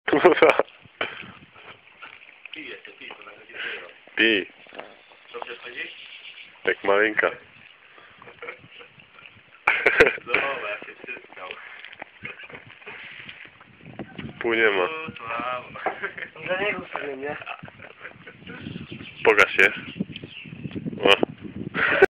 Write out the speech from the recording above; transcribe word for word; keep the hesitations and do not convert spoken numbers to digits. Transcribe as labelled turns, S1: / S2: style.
S1: Kurwa.
S2: Pij jeszcze, pij, to na razie zero.
S1: Pij.
S2: Dobrze wchodzi?
S1: Jak maleńka.
S2: Dobra, się wstyskał.
S1: Pół nie ma.
S2: O, słabo.
S3: Za niego sobie, nie?
S1: Pokaż się. O.